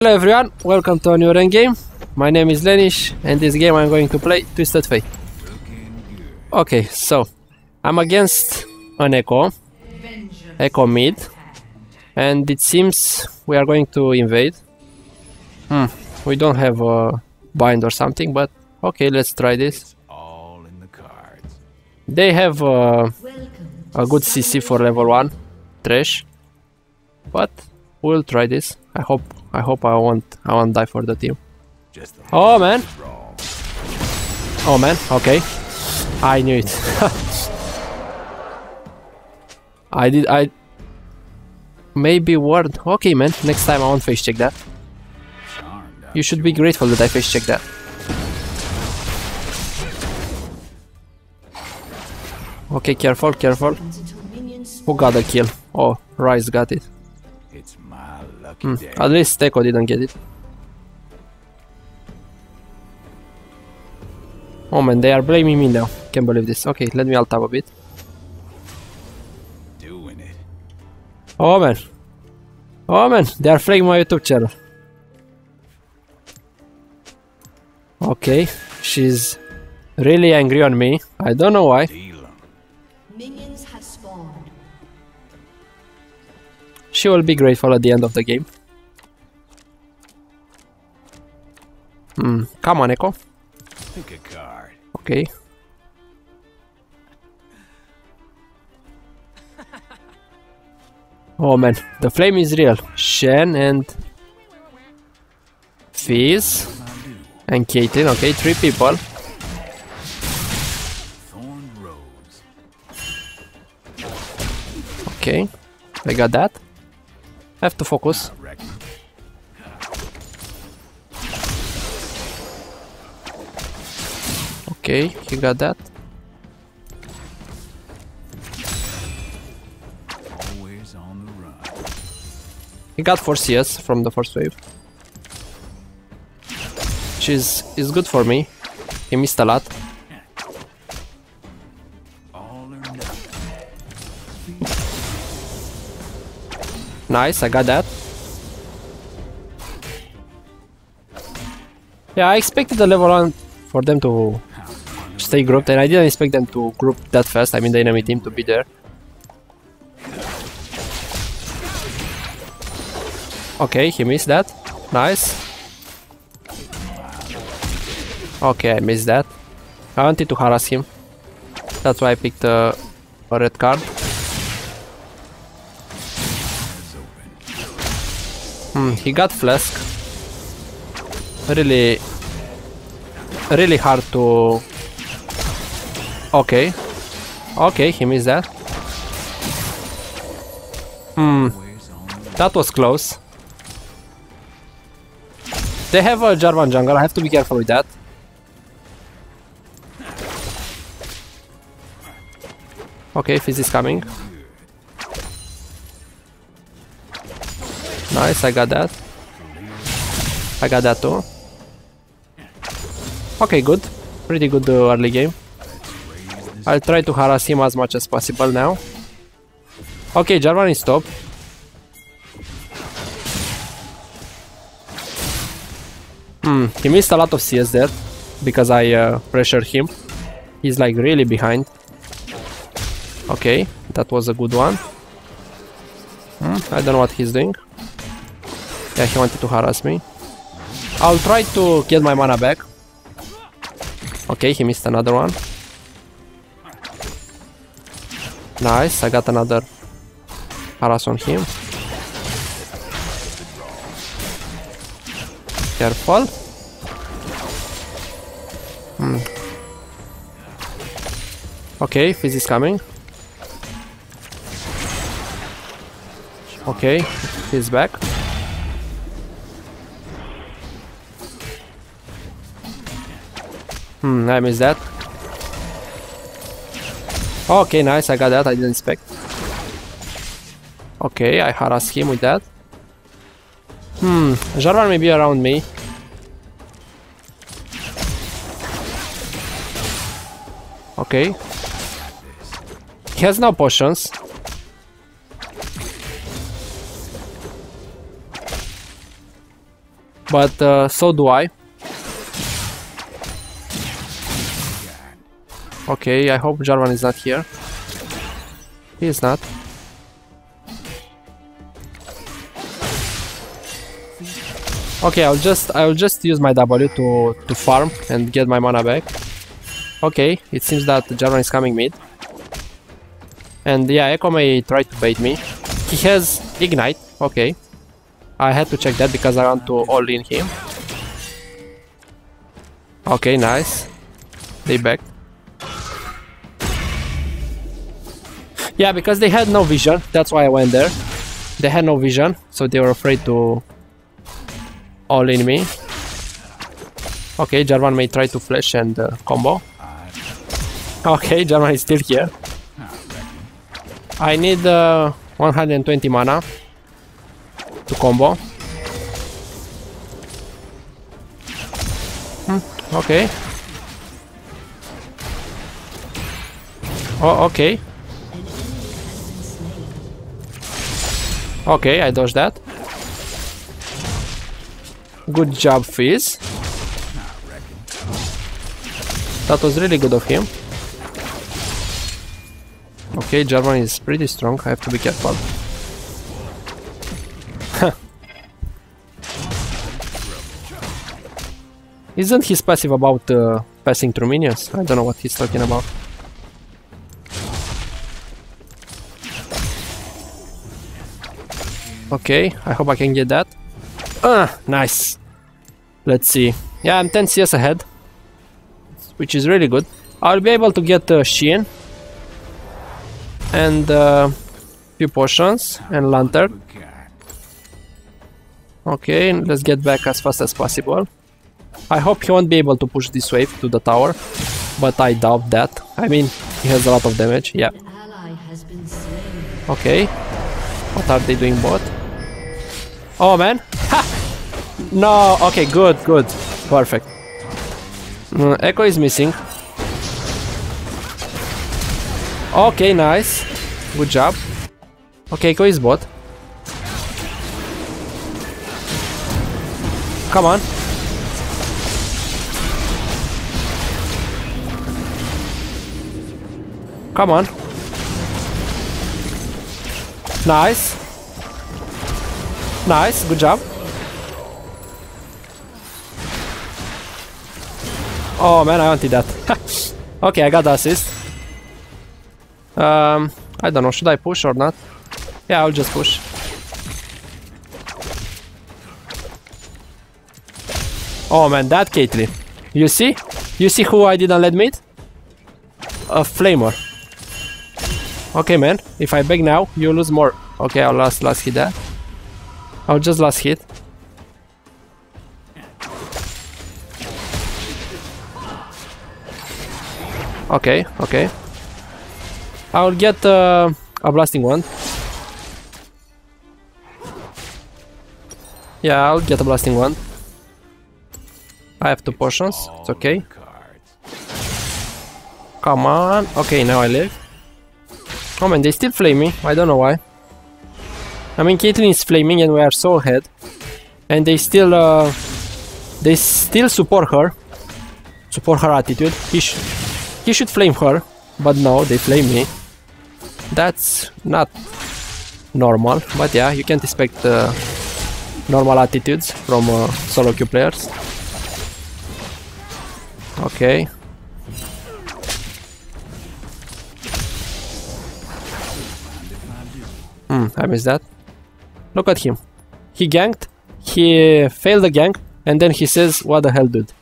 Hello everyone, welcome to a new ranked game. My name is Lenish, and this game I'm going to play Twisted Fate. Okay, so I'm against an Echo mid, and it seems we are going to invade. We don't have a bind or something, but okay, let's try this. They have a good CC for level 1, Thresh, but we'll try this. I hope I won't die for the team. Oh man! Oh man, okay. I knew it. I maybe word. Okay man, next time I won't face check that. You should be grateful that I face check that. Okay, careful, careful. Who got the kill? Oh, Ryze got it. At least Echo didn't get it. Oh man, they are blaming me now. Can't believe this. Okay, let me alt tab a bit. Oh man. Oh man, they are flagging my YouTube channel. Okay, she's really angry on me. I don't know why. Minions have spawned. She will be grateful at the end of the game. Come on, Echo. Pick a card. Okay. Oh man, the flame is real. Shen and Fizz and Caitlyn. Okay, 3 people. Thorn rose. Okay, I got that. I have to focus. Okay, he got that. Always on the run. He got 4 CS from the first wave. Which is good for me. He missed a lot. All or nothing. Nice, I got that. Yeah, I expected the level 1 for them to stay grouped, and I didn't expect them to group that fast. I mean the enemy team to be there. Okay, he missed that. Nice. Okay, I missed that. I wanted to harass him. That's why I picked a red card. He got Flask. Really hard to... Okay. Okay, he missed that. That was close. They have a Jarvan jungle, I have to be careful with that. Okay, Fizz is coming. Nice, I got that. I got that too. Okay, good. Pretty good early game. I'll try to harass him as much as possible now. Okay, Jarvan is top. He missed a lot of CS there because I pressured him. He's like really behind. Okay, that was a good one. I don't know what he's doing. Yeah, he wanted to harass me. I'll try to get my mana back. Okay, he missed another one. Nice, I got another harass on him. Careful. Okay, Fizz is coming. Okay, he's back. I missed that. Okay, nice, I got that, I didn't expect. Okay, I harass him with that. Jarvan may be around me. Okay. He has no potions. but so do I. Okay, I hope Jarvan is not here. He is not. Okay, I'll just use my W to farm and get my mana back. Okay, it seems that Jarvan is coming mid. And yeah, Echo may try to bait me. He has Ignite, okay. I had to check that because I want to all-in him. Okay, nice. They backed. Yeah, because they had no vision, that's why I went there. They had no vision, so they were afraid to all-in me. Okay, Jarvan may try to flash and combo. Okay, Jarvan is still here. I need 120 mana to combo. Okay. Oh, okay. Okay, I dodged that. Good job, Fizz. That was really good of him. Okay, Jarvan is pretty strong, I have to be careful. Isn't his passive about passing through minions? I don't know what he's talking about. Okay, I hope I can get that. Nice. Let's see. Yeah, I'm 10 CS ahead, which is really good. I'll be able to get Sheen and few potions and lantern. Okay, let's get back as fast as possible. I hope he won't be able to push this wave to the tower, but I doubt that. I mean, he has a lot of damage, yeah. Okay, what are they doing bot? Oh man, ha! No, okay, good, good, perfect. Echo is missing. Okay, nice, good job. Okay, Echo is bot. Come on. Come on. Nice. Nice, good job. Oh man, I wanted that. Okay, I got the assist. I don't know, should I push or not? Yeah, I'll just push. Oh man, that Caitlyn. You see? You see who I didn't let mid? A Flamer. Okay man, if I beg now, you lose more. Okay, I'll last hit that. I'll just last hit. Okay, okay. I'll get a blasting one. Yeah, I'll get a blasting one. I have 2 potions, it's okay. Come on. Okay, now I live. Oh man, they still flame me. I don't know why. I mean, Caitlyn is flaming and we are so ahead. And they still support her. Support her attitude. He should flame her. But no, they flame me. That's not normal. But yeah, you can't expect normal attitudes from solo queue players. Okay. I missed that. Look at him. He ganked, he failed the gank, and then he says, what the hell, dude?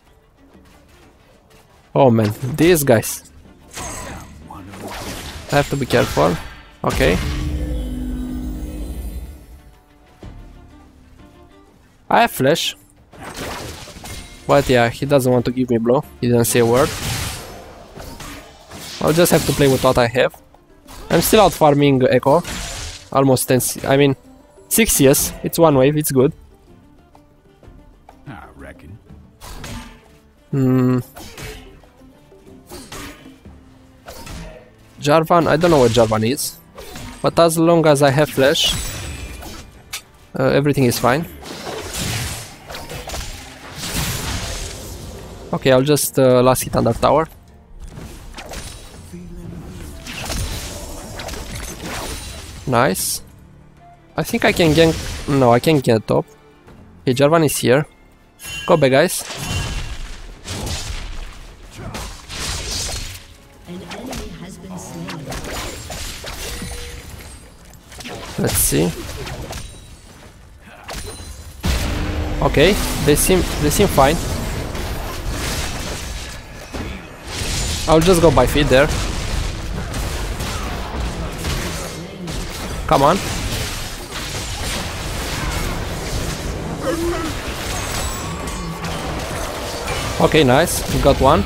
Oh man, these guys. I have to be careful. Okay. I have flash. But yeah, he doesn't want to give me blow. He didn't say a word. I'll just have to play with what I have. I'm still out farming Echo. Almost 10, I mean, 6 CS. It's one wave, it's good. I reckon. Jarvan, I don't know what Jarvan is. But as long as I have flash, everything is fine. Okay, I'll just last hit under tower. Nice. I think I can gank. No, I can't get top. Okay, Jarvan is here. Go back, guys. An enemy has been slain. Let's see. Okay, they seem fine. I'll just go by feet there. Come on. Okay, nice. We got one.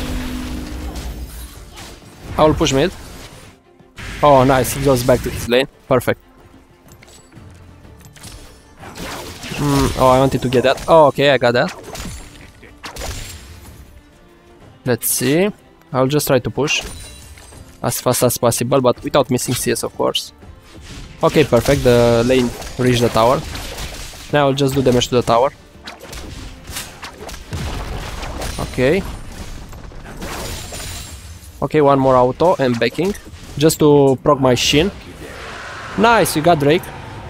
I will push mid. Oh, nice. He goes back to his lane. Perfect. Oh, I wanted to get that. Oh, okay, I got that. Let's see. I'll just try to push as fast as possible, but without missing CS, of course. Okay, perfect. The lane reached the tower. Now I'll just do damage to the tower. Okay. Okay, one more auto and backing. Just to proc my Shin. Nice, we got Drake.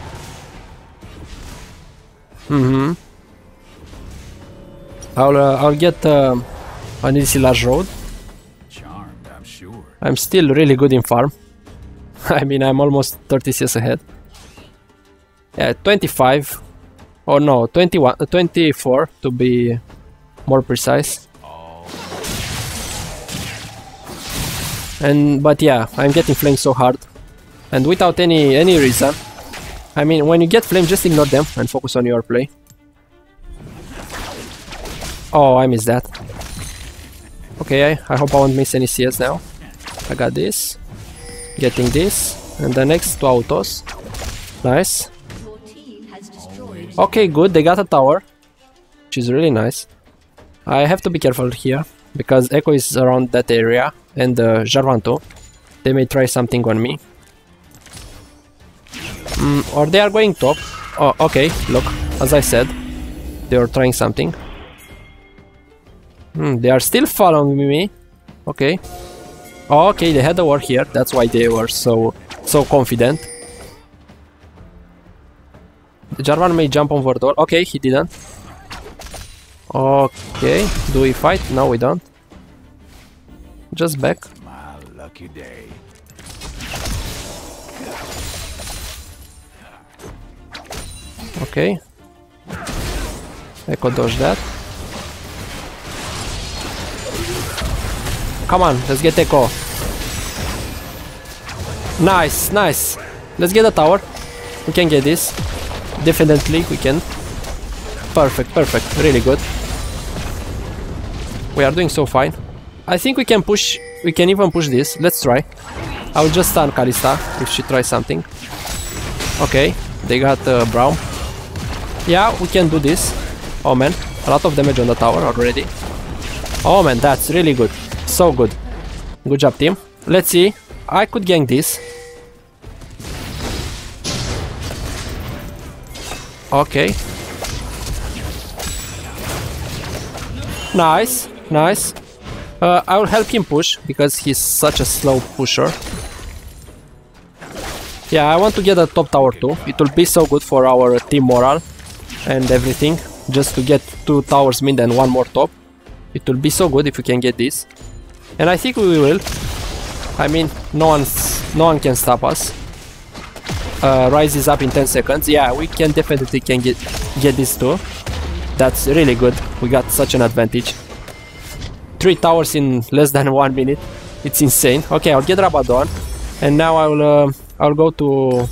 I'll get an easy large road. Charmed, I'm sure. I'm still really good in farm. I mean, I'm almost 30 CS ahead. Yeah, 25. Oh no, 21, 24 to be more precise. But yeah, I'm getting flamed so hard. And without any reason. I mean, when you get flamed, just ignore them and focus on your play. Oh, I missed that. Okay, I hope I won't miss any CS now. I got this. Getting this. And the next two autos. Nice. Your team has destroyed. Okay, good. They got a tower. Which is really nice. I have to be careful here. Because Echo is around that area. And Jarvan too. They may try something on me. Or they are going top. Oh, okay. Look. As I said. They are trying something. They are still following me. Okay. Oh, okay, they had a war here. That's why they were so confident. Jarvan may jump over door. Okay, he didn't. Okay, do we fight? No, we don't. Just back. My lucky day. Okay. Echo dodge that. Come on, let's get Echo. Nice, nice. Let's get a tower. We can get this. Definitely we can. Perfect, perfect. Really good. We are doing so fine. I think we can push. We can even push this. Let's try. I will just stun Kalista if she tries something. Okay, they got Braum. Yeah, we can do this. Oh man, a lot of damage on the tower already. Oh man, that's really good. So good. Good job, team. Let's see. I could gank this. Okay. Nice, nice. I will help him push because he's such a slow pusher. Yeah, I want to get a top tower too. It will be so good for our team morale and everything. Just to get 2 towers mid and 1 more top. It will be so good if we can get this. And I think we will. I mean, no one can stop us. Rise is up in 10 seconds. Yeah, we can definitely get this too. That's really good. We got such an advantage. 3 towers in less than 1 minute. It's insane. Okay, I'll get Rabadon. And now I'll go to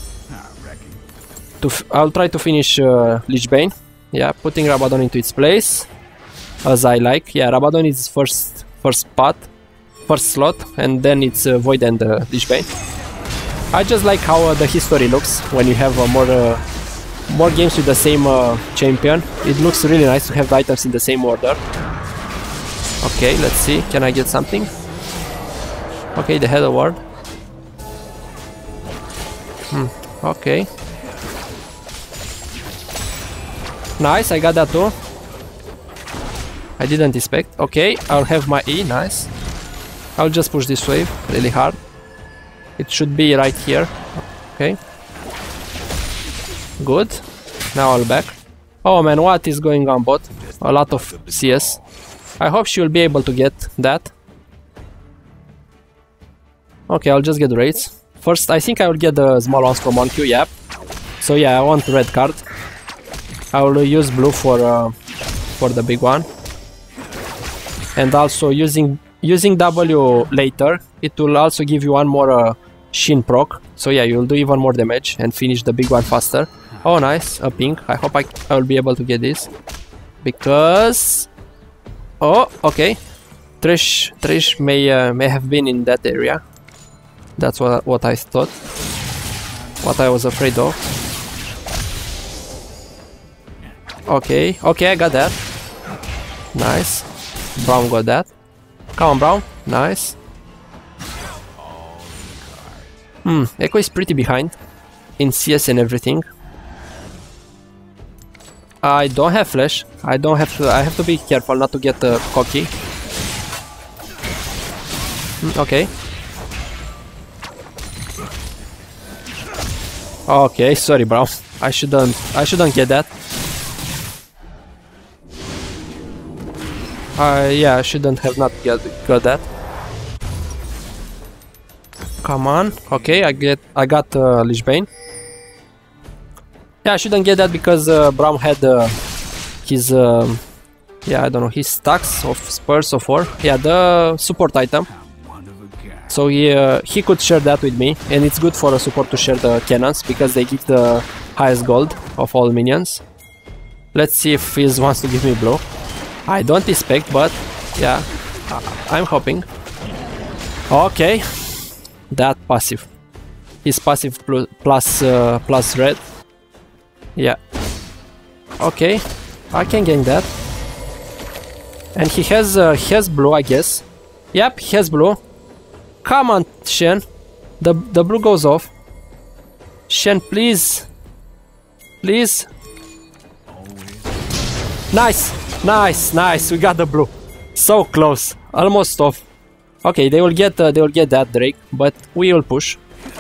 I'll try to finish Lich Bane. Yeah, putting Rabadon into its place. As I like. Yeah, Rabadon is first slot, and then it's Void and Lich Bane. I just like how the history looks when you have more games with the same champion. It looks really nice to have the items in the same order. Okay, let's see. Can I get something? Okay, they had a ward. Okay. Nice, I got that too. I didn't expect. Okay, I'll have my E, nice. I'll just push this wave really hard. It should be right here. Okay. Good. Now I'll back. Oh man, what is going on bot? A lot of CS. I hope she will be able to get that. Okay, I'll just get the raids. First, I think I will get the small ones from 1Q, yep. So yeah, I want red card. I will use blue for the big one. And also using W later, it will also give you one more Shin proc. So yeah, you'll do even more damage and finish the big one faster. Oh nice, a pink. I hope I will be able to get this. Because... Oh, okay. Thresh may have been in that area. That's what I thought. What I was afraid of. Okay, okay, I got that. Nice. Brown got that. Come on, Brown. Nice. Echo is pretty behind in CS and everything. I don't have flash. I have to be careful not to get cocky. Okay. Okay, sorry, bro. I shouldn't get that. Yeah, I shouldn't have not got that. Come on. Okay, I got Lich Bane. Yeah, I shouldn't get that because Braum had his yeah, I don't know, his stacks of spurs of 4. Yeah, the support item. So he could share that with me, and it's good for a support to share the cannons because they give the highest gold of all minions. Let's see if he wants to give me blue. I don't expect, but yeah, I'm hoping. Okay, that passive. His passive plus red. Yeah. Okay, I can gain that. And he has blue, I guess. Yep, he has blue. Come on, Shen. The blue goes off. Shen, please. Please. Nice. Nice, nice. We got the blue. So close. Almost off. Okay, they will get that Drake, but we will push.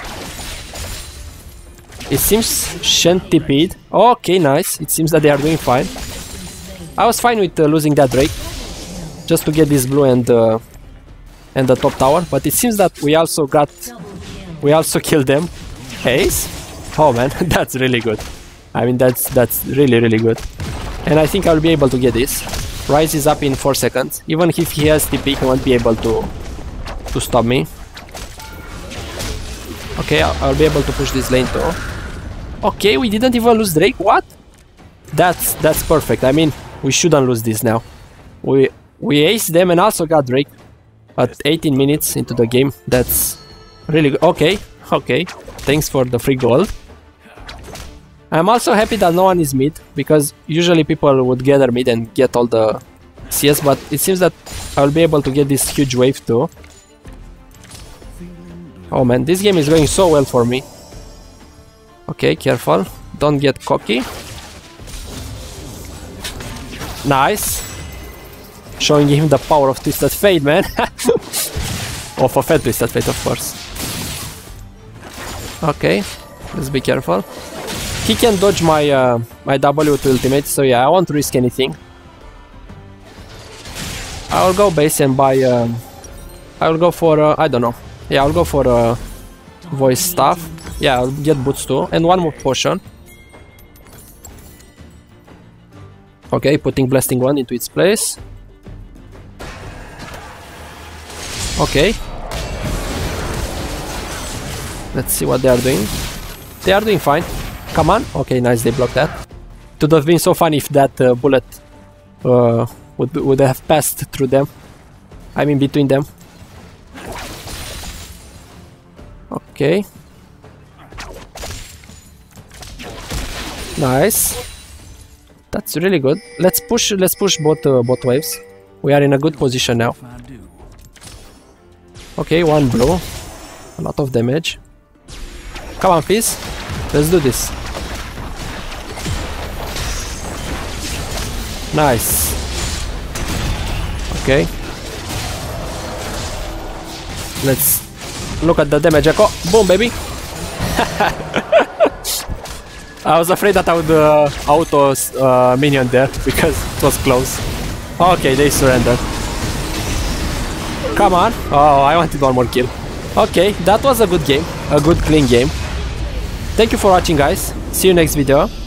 It seems Shen TP'd. Okay, nice. It seems that they are doing fine. I was fine with losing that Drake, just to get this blue and the top tower. But it seems that we also killed them. Ace? Oh man, that's really good. I mean, that's really good. And I think I'll be able to get this. Ryze is up in 4 seconds. Even if he has TP, he won't be able to stop me. Okay, I'll be able to push this lane too. Okay, we didn't even lose Drake. What? That's perfect. I mean, we shouldn't lose this now. We aced them and also got Drake at 18 minutes into the game. That's really good. Okay, okay. Thanks for the free gold. I'm also happy that no one is mid, because usually people would gather mid and get all the CS, but it seems that I'll be able to get this huge wave too. Oh man, this game is going so well for me. Okay, careful. Don't get cocky. Nice. Showing him the power of Twisted Fate, man. Of a fat Twisted Fate, of course. Okay, let's be careful. He can dodge my my W to ultimate, so yeah, I won't risk anything. I'll go base and buy. I'll go for I don't know. Yeah, I'll go for voice staff. Yeah, I'll get boots too, and one more potion. Okay, putting blasting one into its place. Okay. Let's see what they are doing. They are doing fine. Come on. Okay, nice, they blocked that. It would have been so funny if that bullet would have passed through them. I mean, between them. Okay. Nice. That's really good. Let's push both waves. We are in a good position now. Okay, one blue. A lot of damage. Come on, Fizz. Let's do this. Nice. Okay. Let's look at the damage echo. Boom, baby. I was afraid that I would auto minion there because it was close. Okay, they surrendered. Come on. Oh, I wanted one more kill. Okay, that was a good game. A good clean game. Thank you for watching, guys. See you next video.